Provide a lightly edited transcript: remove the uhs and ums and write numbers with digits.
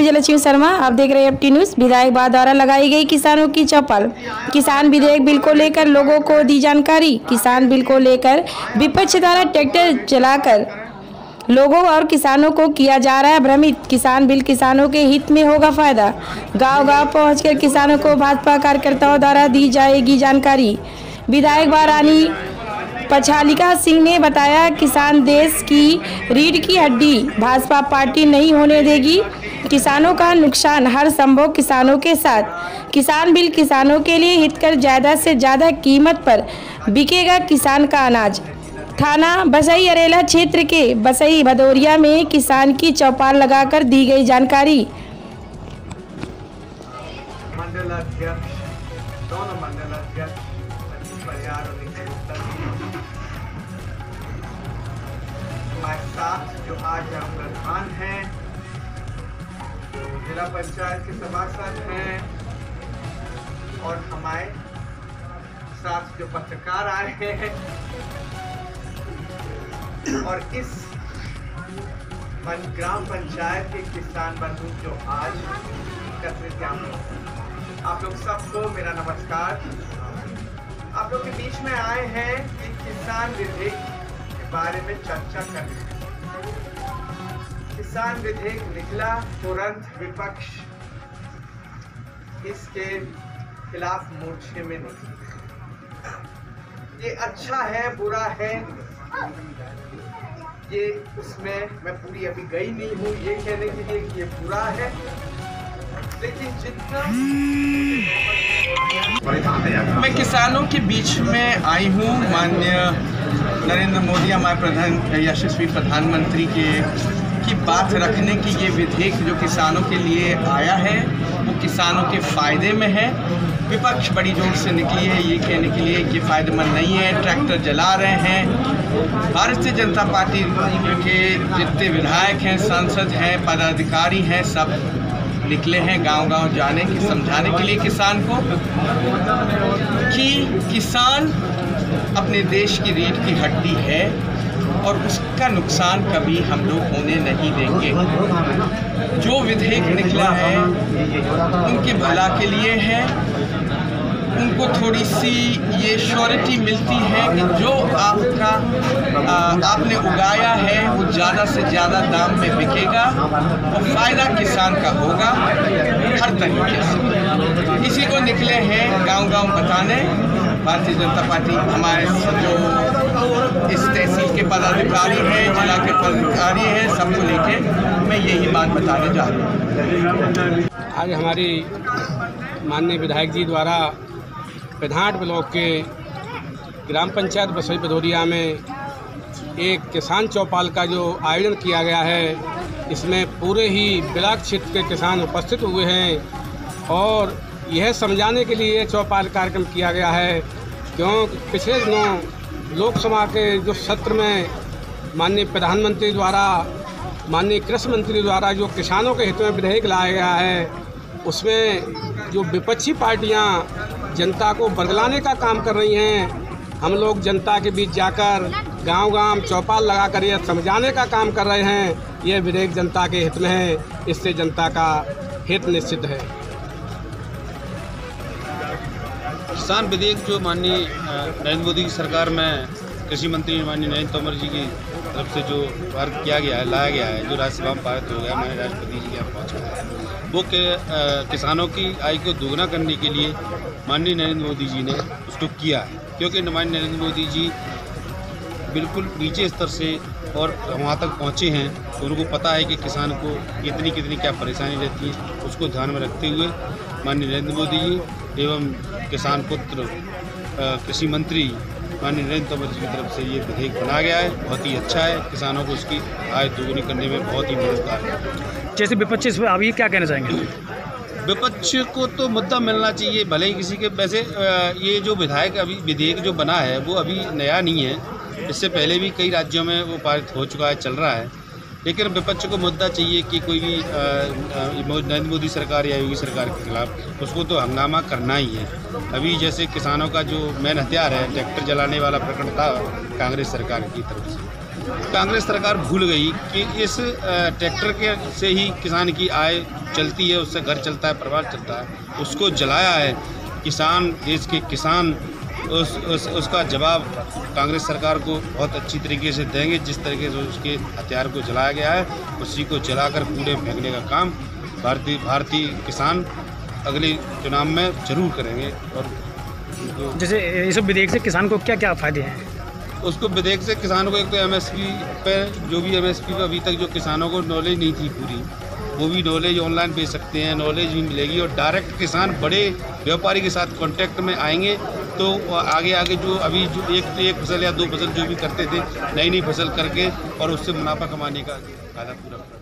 विजयलक्ष्मी शर्मा, आप देख रहे हैं अपटी न्यूज़। विधायक बार द्वारा लगाई गई किसानों की चौपाल। किसान विधेयक बिल को लेकर लोगों को दी जानकारी। किसान बिल को लेकर विपक्ष द्वारा ट्रैक्टर चलाकर लोगों और किसानों को किया जा रहा है भ्रमित। किसान बिल किसानों के हित में होगा फायदा। गांव-गांव पहुंचकर किसानों को भाजपा कार्यकर्ताओं द्वारा दी जाएगी जानकारी। विधायक बार रानी पछालिका सिंह ने बताया, किसान देश की रीढ़ की हड्डी, भाजपा पार्टी नहीं होने देगी किसानों का नुकसान, हर संभव किसानों के साथ। किसान बिल किसानों के लिए हितकर, ज़्यादा से ज़्यादा कीमत पर बिकेगा किसान का अनाज। थाना बसई अरेला क्षेत्र के बसई भदौरिया में किसान की चौपाल लगाकर दी गई जानकारी। मंडलाध्यक्ष, दोनों मंडलाध्यक्ष परिवार और हमारे साथ जो आज हम प्रधान हैं, जो जिला पंचायत के सभासद हैं और हमारे साथ जो पत्रकार आए हैं और इस ग्राम पंचायत के किसान बंधु जो आज एकत्रित हैं, आप लोग सबको मेरा नमस्कार। आप लोग के बीच में आए हैं कि किसान विधेयक के बारे में चर्चा करने। किसान विधेयक निकला, तुरंत विपक्ष इसके खिलाफ मोर्चे में निकला। ये अच्छा है बुरा है, ये उसमें मैं पूरी अभी गई नहीं हूँ ये कहने के लिए कि ये बुरा है, लेकिन जितना मैं किसानों के बीच में आई हूँ, माननीय नरेंद्र मोदी हमारे यशस्वी प्रधानमंत्री की बात रखने की, ये विधेयक जो किसानों के लिए आया है वो किसानों के फायदे में है। विपक्ष बड़ी जोर से निकली है ये कहने के लिए कि फायदेमंद नहीं है, ट्रैक्टर जला रहे हैं। भारतीय जनता पार्टी के जितने विधायक हैं, सांसद हैं, पदाधिकारी हैं, सब निकले हैं गांव-गांव जाने की, समझाने के लिए किसान को कि किसान अपने देश की रीढ़ की हड्डी है और उसका नुकसान कभी हम लोग होने नहीं देंगे। जो विधेयक निकला है उनके भला के लिए है। उनको थोड़ी सी ये श्योरिटी मिलती है कि जो आपने उगाया है वो ज़्यादा से ज़्यादा दाम में बिकेगा और फ़ायदा किसान का होगा हर तरीके से। इसी को निकले हैं गांव-गांव बताने। भारतीय जनता पार्टी हमारे जो इस तहसील के पदाधिकारी हैं, जिला के पदाधिकारी हैं, सबको लेके मैं यही बात बताने जा रहा हूँ। आज हमारी माननीय विधायक जी द्वारा प्रधान ब्लॉक के ग्राम पंचायत बसई भदौरिया में एक किसान चौपाल का जो आयोजन किया गया है, इसमें पूरे ही ब्लॉक क्षेत्र के किसान उपस्थित हुए हैं और यह समझाने के लिए चौपाल कार्यक्रम किया गया है, क्योंकि पिछले दिनों लोकसभा के जो सत्र में माननीय प्रधानमंत्री द्वारा, माननीय कृषि मंत्री द्वारा जो किसानों के हित में विधेयक लाया गया है, उसमें जो विपक्षी पार्टियां जनता को बदलाने का काम कर रही हैं, हम लोग जनता के बीच जाकर गांव-गांव चौपाल लगाकर यह समझाने का काम कर रहे हैं। यह विधेयक जनता के हित में है, इससे जनता का हित निश्चित है। किसान विधेयक जो माननीय नरेंद्र मोदी की सरकार में कृषि मंत्री माननीय नरेंद्र तोमर जी की तरफ से जो पारित किया गया है, लाया गया है, जो राज्यसभा में पारित हो गया, माननीय राष्ट्रपति जी के यहाँ पहुँच गया है, वो किसानों की आय को दोगुना करने के लिए माननीय नरेंद्र मोदी जी ने उसको किया है। क्योंकि माननीय नरेंद्र मोदी जी बिल्कुल नीचे स्तर से और वहाँ तक पहुँचे हैं, तो उनको पता है कि किसान को कितनी क्या परेशानी रहती है। उसको ध्यान में रखते हुए माननीय नरेंद्र मोदी जी एवं किसान पुत्र कृषि मंत्री माननीय नरेंद्र तोमर जी की तरफ से ये विधेयक बनाया गया है। बहुत ही अच्छा है, किसानों को उसकी आय दोगुनी करने में बहुत ही मददगार है। जैसे विपक्ष इस पर आप ये क्या कहना चाहेंगे? विपक्ष को तो मुद्दा मिलना चाहिए, भले ही किसी के। वैसे ये जो विधेयक जो बना है वो अभी नया नहीं है, इससे पहले भी कई राज्यों में वो पारित हो चुका है, चल रहा है। लेकिन विपक्ष को मुद्दा चाहिए कि कोई भी नरेंद्र मोदी सरकार या योगी सरकार के खिलाफ उसको तो हंगामा करना ही है। अभी जैसे किसानों का जो मेन हथियार है ट्रैक्टर जलाने वाला प्रकरण था कांग्रेस सरकार की तरफ से, कांग्रेस सरकार भूल गई कि इस ट्रैक्टर के से ही किसान की आय चलती है, उससे घर चलता है, परिवार चलता है। उसको जलाया है किसान, देश के किसान उसका जवाब कांग्रेस सरकार को बहुत अच्छी तरीके से देंगे। जिस तरीके से उसके हथियार को जलाया गया है, उसी को जलाकर कूड़े फेंकने का काम भारतीय किसान अगले चुनाव में जरूर करेंगे। और जैसे इस विधेयक से किसान को क्या क्या फायदे हैं? उसको विधेयक से किसानों को एक तो एमएसपी पे, जो भी एमएसपी पे अभी तक जो किसानों को नॉलेज नहीं थी पूरी, वो भी नॉलेज ऑनलाइन बेच सकते हैं, नॉलेज भी मिलेगी। और डायरेक्ट किसान बड़े व्यापारी के साथ कांटेक्ट में आएंगे, तो आगे जो अभी जो एक फसल या 2 फसल जो भी करते थे, नई फसल करके और उससे मुनाफा कमाने का फायदा पूरा